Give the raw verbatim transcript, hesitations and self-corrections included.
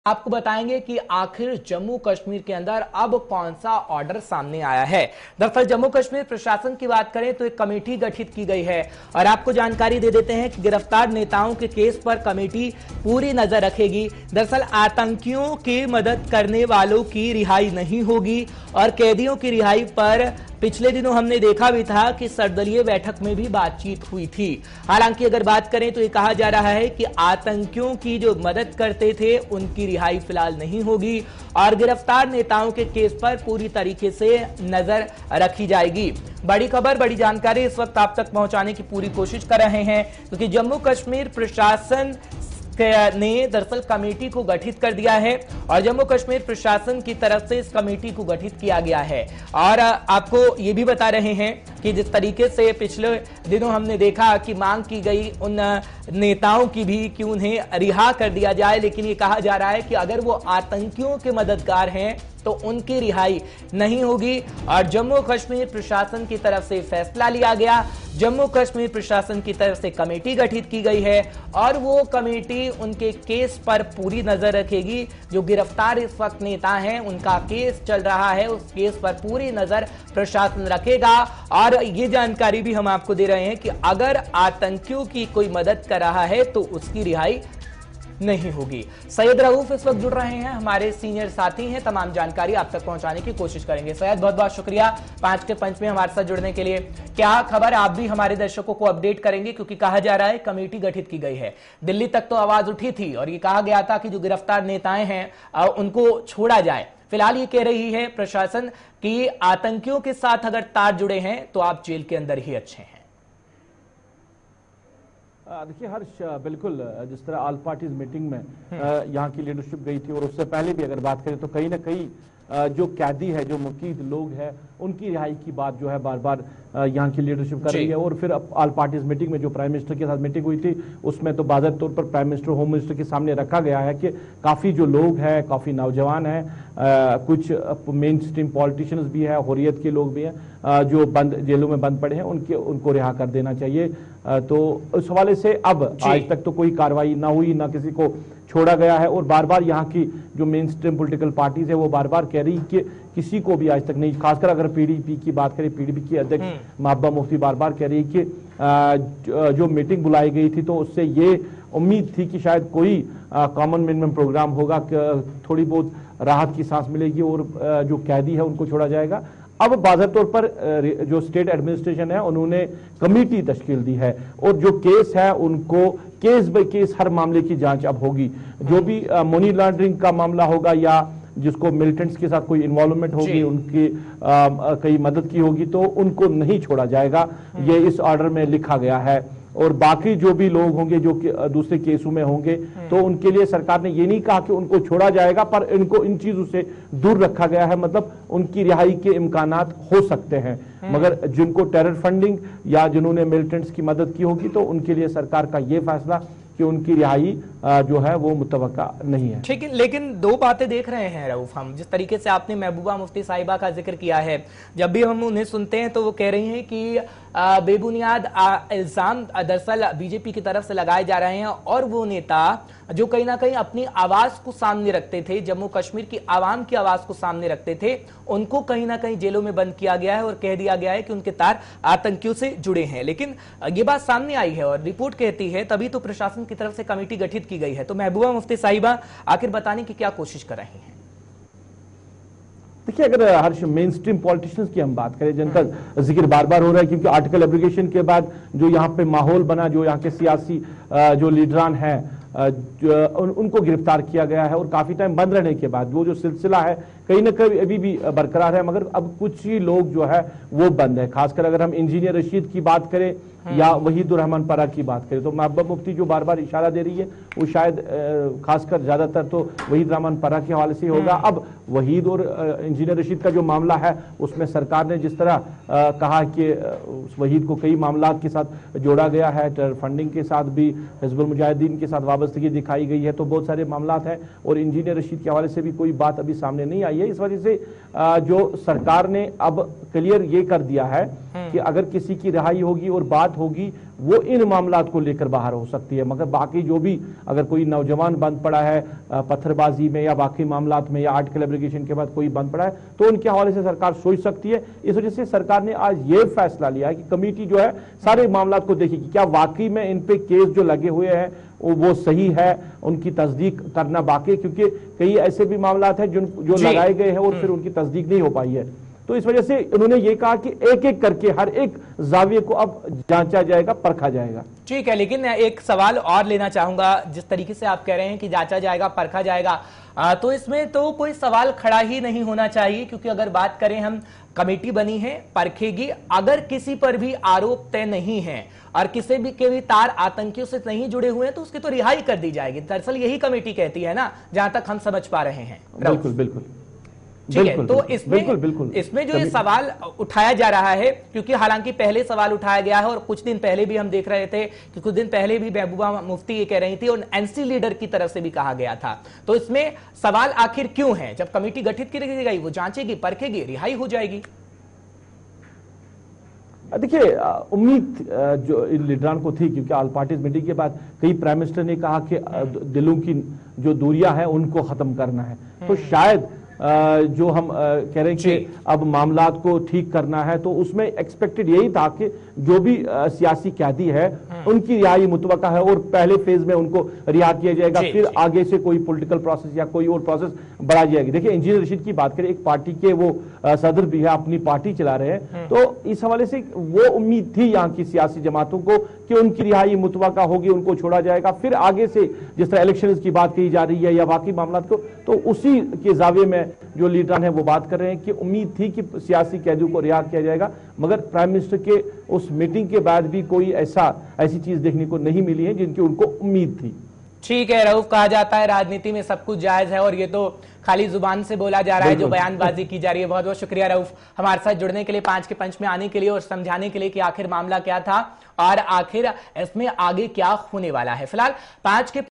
आपको बताएंगे कि आखिर जम्मू कश्मीर के अंदर अब कौन सा ऑर्डर सामने आया है। दरअसल जम्मू कश्मीर प्रशासन की बात करें तो एक कमेटी गठित की गई है और आपको जानकारी दे देते हैं कि गिरफ्तार नेताओं के केस पर कमेटी पूरी नजर रखेगी। दरअसल आतंकियों की मदद करने वालों की रिहाई नहीं होगी और कैदियों की रिहाई पर पिछले दिनों हमने देखा भी था कि सर्वदलीय बैठक में भी बातचीत हुई थी। हालांकि अगर बात करें तो ये कहा जा रहा है कि आतंकियों की जो मदद करते थे उनकी रिहाई फिलहाल नहीं होगी और गिरफ्तार नेताओं के केस पर पूरी तरीके से नजर रखी जाएगी। बड़ी खबर, बड़ी जानकारी इस वक्त आप तक पहुंचाने की पूरी कोशिश कर रहे हैं क्योंकि जम्मू कश्मीर प्रशासन ने दरअसल कमेटी को गठित कर दिया है और जम्मू कश्मीर प्रशासन की तरफ से इस कमेटी को गठित किया गया है। और आपको ये भी बता रहे हैं कि जिस तरीके से पिछले दिनों हमने देखा कि मांग की गई उन नेताओं की भी कि उन्हें रिहा कर दिया जाए, लेकिन ये कहा जा रहा है कि अगर वो आतंकियों के मददगार हैं तो उनकी रिहाई नहीं होगी और जम्मू कश्मीर प्रशासन की तरफ से फैसला लिया गया। जम्मू कश्मीर प्रशासन की तरफ से कमेटी गठित की गई है और वो कमेटी उनके केस पर पूरी नजर रखेगी। जो गिरफ्तार इस वक्त नेता हैं उनका केस चल रहा है, उस केस पर पूरी नजर प्रशासन रखेगा। और ये जानकारी भी हम आपको दे रहे हैं कि अगर आतंकियों की कोई मदद कर रहा है तो उसकी रिहाई नहीं होगी। सैयद रऊफ इस वक्त जुड़ रहे हैं, हमारे सीनियर साथी हैं, तमाम जानकारी आप तक पहुंचाने की कोशिश करेंगे। सैयद बहुत बहुत शुक्रिया पांच के पंच में हमारे साथ जुड़ने के लिए। क्या खबर, आप भी हमारे दर्शकों को अपडेट करेंगे क्योंकि कहा जा रहा है कमेटी गठित की गई है। दिल्ली तक तो आवाज उठी थी और ये कहा गया था कि जो गिरफ्तार नेताएं हैं उनको छोड़ा जाए। फिलहाल ये कह रही है प्रशासन कि आतंकियों के साथ अगर तार जुड़े हैं तो आप जेल के अंदर ही अच्छे हैं। देखिए हर्ष, बिल्कुल जिस तरह ऑल पार्टीज मीटिंग में यहाँ की लीडरशिप गई थी और उससे पहले भी अगर बात करें तो कहीं ना कहीं जो कैदी है, जो मुकीद लोग हैं, उनकी रिहाई की बात जो है बार बार यहाँ की लीडरशिप कर रही है। और फिर ऑल पार्टीज मीटिंग में जो प्राइम मिनिस्टर के साथ मीटिंग हुई थी उसमें तो बाज़ाहिर तौर पर प्राइम मिनिस्टर, होम मिनिस्टर के सामने रखा गया है कि काफ़ी जो लोग हैं, काफ़ी नौजवान हैं, कुछ मेन स्ट्रीम पॉलिटिशियंस भी हैं, हुर्रियत के लोग भी हैं, जो बंद जेलों में बंद पड़े हैं, उनके उनको रिहा कर देना चाहिए। तो उस हवाले से अब आज तक तो कोई कार्रवाई ना हुई, ना किसी को छोड़ा गया है और बार बार यहाँ की जो मेन स्ट्रीम पोलिटिकल पार्टीज है वो बार बार कह रही कि किसी को भी आज तक नहीं, खासकर अगर पीडीपी की बात करें, पीडीपी की अध्यक्ष महबूबा मुफ्ती बार बार कह रही कि जो मीटिंग बुलाई गई थी तो उससे ये उम्मीद थी कि शायद कोई कॉमन मिनिमम प्रोग्राम होगा, थोड़ी बहुत राहत की सांस मिलेगी और जो कैदी है उनको छोड़ा जाएगा। अब बाज़ाहिर तौर पर जो स्टेट एडमिनिस्ट्रेशन है उन्होंने कमेटी तश्कील दी है और जो केस है उनको केस बाय केस हर मामले की जांच अब होगी। जो भी मनी लॉन्ड्रिंग का मामला होगा या जिसको मिलिटेंट्स के साथ कोई इन्वॉल्वमेंट होगी, उनकी कई मदद की होगी, तो उनको नहीं छोड़ा जाएगा, ये इस ऑर्डर में लिखा गया है। और बाकी जो भी लोग होंगे जो कि दूसरे केसों में होंगे तो उनके लिए सरकार ने ये नहीं कहा कि उनको छोड़ा जाएगा, पर इनको इन चीजों से दूर रखा गया है, मतलब उनकी रिहाई के इम्कानात हो सकते हैं। मगर जिनको टेरर फंडिंग या जिन्होंने मिलिटेंट्स की मदद की होगी तो उनके लिए सरकार का ये फैसला कि उनकी रिहाई जो है वो मुतवक्का नहीं है। ठीक है, लेकिन दो बातें देख रहे हैं रऊफ हम, जिस तरीके से आपने महबूबा मुफ्ती साहिबा का जिक्र किया है, जब भी हम उन्हें सुनते हैं तो वो कह रही हैं कि बेबुनियाद इल्जाम दरअसल बीजेपी की तरफ से लगाए जा रहे हैं और वो नेता जो कहीं ना कहीं अपनी आवाज को सामने रखते थे, जम्मू कश्मीर की आवाम की आवाज को सामने रखते थे, उनको कहीं ना कहीं जेलों में बंद किया गया है और कह दिया गया है कि उनके तार आतंकियों से जुड़े हैं। लेकिन ये बात सामने आई है और रिपोर्ट कहती है तभी तो प्रशासन की तरफ से कमेटी गठित की गई है। तो महबूबा मुफ्ती साहिबा आखिर बताने की क्या कोशिश कर रही हैं? देखिए, अगर हर्ष मेन स्ट्रीम पॉलिटिशियंस की हम बात करें जिनका जिक्र बार बार हो रहा है, क्योंकि आर्टिकल एब्रिगेशन के बाद जो यहाँ पे माहौल बना, जो यहाँ के सियासी जो लीडरान हैं उन, उनको गिरफ्तार किया गया है और काफी टाइम बंद रहने के बाद वो जो सिलसिला है कहीं ना कहीं अभी भी बरकरार है, मगर अब कुछ ही लोग जो है वो बंद है। खासकर अगर हम इंजीनियर रशीद की बात करें या वहीद उर रहमान परा की बात करें तो महबूबा मुफ्ती जो बार बार इशारा दे रही है वो शायद खासकर ज्यादातर तो वहीद रहमान परा के हवाले से होगा। अब वहीद और इंजीनियर रशीद का जो मामला है उसमें सरकार ने जिस तरह आ, कहा कि उस वहीद को कई मामला के साथ जोड़ा गया है, टेरर फंडिंग के साथ भी हिजबुल मुजाहिदीन के साथ वाबस्तगी दिखाई गई है, तो बहुत सारे मामला हैं और इंजीनियर रशीद के हवाले से भी कोई बात अभी सामने नहीं आई है। इस वजह से जो सरकार ने अब क्लियर ये कर दिया है कि अगर किसी की रिहाई होगी और बात होगी वो इन मामलात को लेकर बाहर हो सकती है, मगर बाकी जो भी अगर कोई नौजवान बंद पड़ा है पत्थरबाजी में या बाकी मामलात में या आर्टिकल एब्लिगेशन के बाद कोई बंद पड़ा है तो उनके हवाले से सरकार सोच सकती है। इस वजह से सरकार ने आज ये फैसला लिया है कि कमेटी जो है सारे मामलात को देखेगी क्या वाकई में इन पे केस जो लगे हुए हैं वो सही है, उनकी तस्दीक करना बाकी, क्योंकि कई ऐसे भी मामलात हैं जो जो लगाए गए हैं और फिर उनकी तस्दीक नहीं हो पाई है। तो इस वजह से उन्होंने ये कहा कि एक एक करके हर एक जाविये को अब जांचा जाएगा, परखा जाएगा। ठीक है, लेकिन एक सवाल और लेना चाहूंगा। जिस तरीके से आप कह रहे हैं कि जांचा जाएगा, परखा जाएगा, आ, तो इसमें तो कोई सवाल खड़ा ही नहीं होना चाहिए, क्योंकि अगर बात करें हम, कमेटी बनी है, परखेगी, अगर किसी पर भी आरोप तय नहीं है और किसी भी के भी तार आतंकियों से नहीं जुड़े हुए हैं तो उसकी तो रिहाई कर दी जाएगी। दरअसल यही कमेटी कहती है ना, जहां तक हम समझ पा रहे हैं। बिल्कुल बिल्कुल ठीक है, तो इसमें बिल्कुल, बिल्कुल, इसमें जो ये सवाल उठाया जा रहा है, क्योंकि हालांकि पहले सवाल उठाया गया है और कुछ दिन पहले भी हम देख रहे थे कि कुछ दिन पहले भी महबूबा मुफ्ती ये कह रही थी और एनसी लीडर की तरफ से भी कहा गया था। तो इसमें सवाल आखिर क्यों है? जब कमेटी गठित की गई, वो जांचेगी, परखेगी, रिहाई हो जाएगी। देखिए, उम्मीद जो इन लीडरान को थी, क्योंकि ऑल पार्टीज मीटिंग के बाद कई प्राइम मिनिस्टर ने कहा कि दिलों की जो दूरियां हैं उनको खत्म करना है, तो शायद जो हम कह रहे हैं कि अब मामलात को ठीक करना है, तो उसमें एक्सपेक्टेड यही था कि जो भी सियासी कैदी है उनकी रिहाई मुतवक्का है और पहले फेज में उनको रिहा किया जाएगा, फिर आगे से कोई पॉलिटिकल प्रोसेस या कोई और प्रोसेस बढ़ा जाएगी। देखिए, इंजीनियर रशीद की बात करें, एक पार्टी के वो सदर भी है, अपनी पार्टी चला रहे हैं, तो इस हवाले से वो उम्मीद थी यहाँ की सियासी जमातों को कि उनकी रिहाई मुतवक्का होगी, उनको छोड़ा जाएगा, फिर आगे से जिस तरह इलेक्शन की बात कही जा रही है या बाकी मामलात को, तो उसी के जावे में जो लीडर हैं वो बात कर रहे हैं कि उम्मीद थी कि सियासी कैदियों को रिहा किया जाएगा, मगर प्राइम मिनिस्टर के उस मीटिंग के बाद भी कोई ऐसा ऐसी चीज देखने को नहीं मिली है जिनकी उनको उम्मीद थी। ठीक है रऊफ, कहा जाता है राजनीति में सब कुछ जायज है और ये तो खाली जुबान से बोला जा रहा है, जो बयानबाजी की जा रही है। बहुत बहुत शुक्रिया रऊफ हमारे साथ जुड़ने के लिए, पांच के पंच में आने के लिए और समझाने के लिए कि आखिर मामला क्या था और आखिर इसमें आगे क्या होने वाला है। फिलहाल पांच के